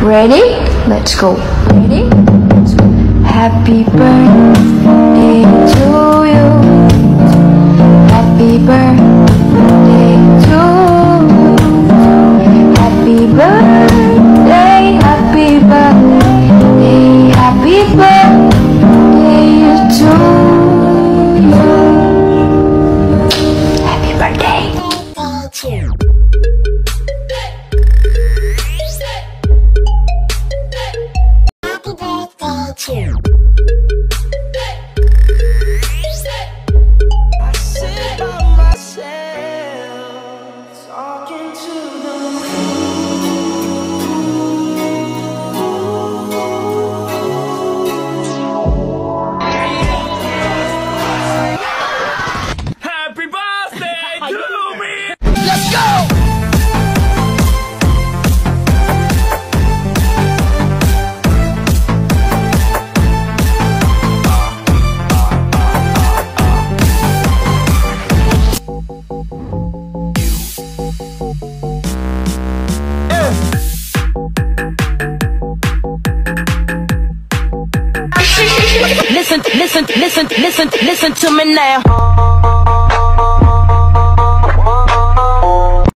Ready? Let's go. Ready? Let's go. Happy birthday to you. Happy birthday to you. Happy birthday, happy birthday, happy birthday to you. Happy birthday. I sit by myself, talking to the Happy birthday to me! Let's go! Listen to me now.